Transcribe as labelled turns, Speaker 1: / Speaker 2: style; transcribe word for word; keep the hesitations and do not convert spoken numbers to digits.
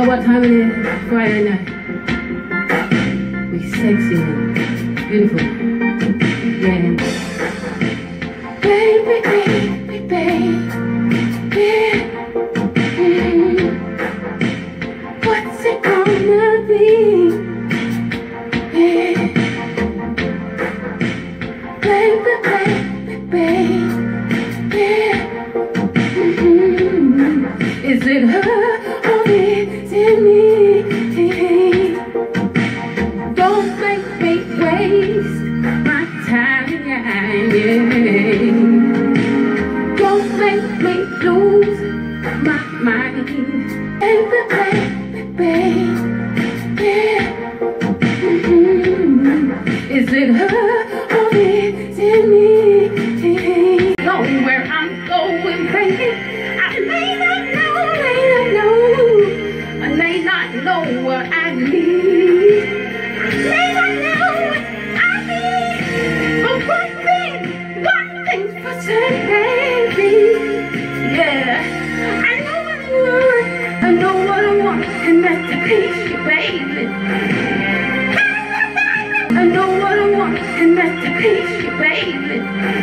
Speaker 1: what time it is? Friday night. We sexy and beautiful. Yeah. Baby, baby, baby. Mm-hmm. What's it gonna be? Yeah. Baby, baby, baby. Yeah. Mm-hmm. Is it her? Me. Don't make me waste my time, yeah. Don't make me lose my mind. Baby, baby, baby, yeah. Mm-hmm. Is it her or is it me? Know where I'm going, baby. I may not know, may not know. I may not know what I need. May not know what I need. But one thing, one thing's for certain, baby. Yeah, I know what I want. I know what I want, and that's to please you, baby. I know what I want, and that's to please you, baby.